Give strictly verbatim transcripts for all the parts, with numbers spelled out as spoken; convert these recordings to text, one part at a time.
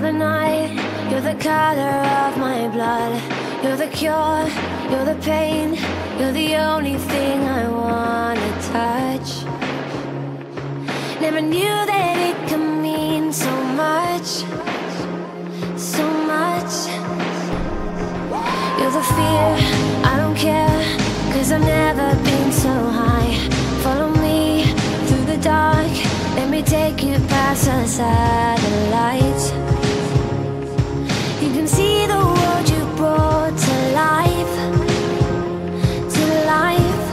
the night, you're the color of my blood. You're the cure, you're the pain, you're the only thing I wanna touch. Never knew that it could mean so much, so much. You're the fear, I don't care, cause I've never been so high. Follow me through the dark, let me take you past the satellites. You can see the world you brought to life, to life.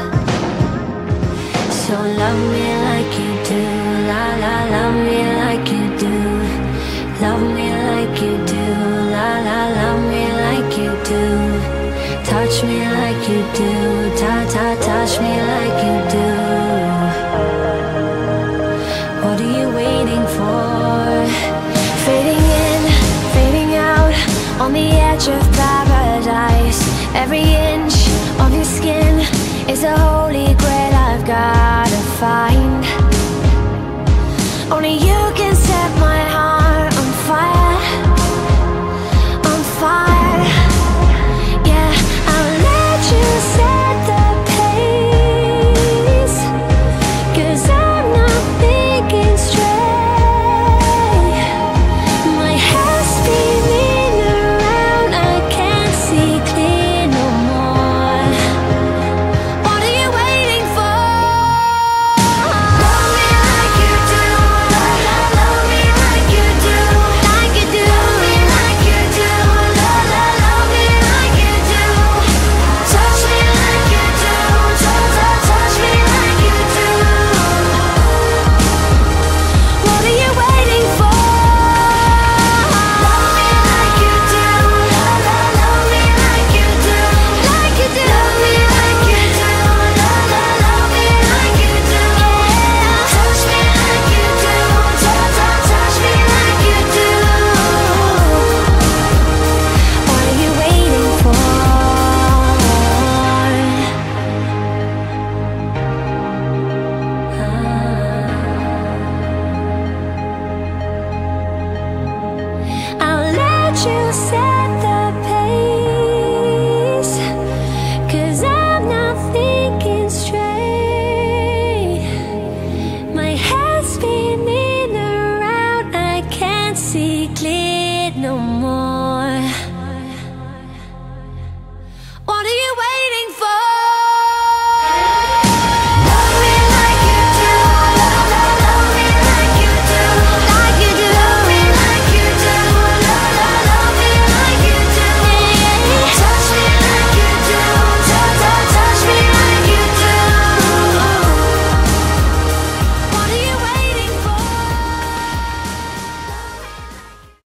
So love me like you do, la la, love me like you do. Love me like you do, la la, love me like you do. Touch me like you do, ta ta, touch me like you do. What are you waiting for? Fading in, fading out, on the edge of paradise. Every inch of your skin is a holy grail I've gotta find.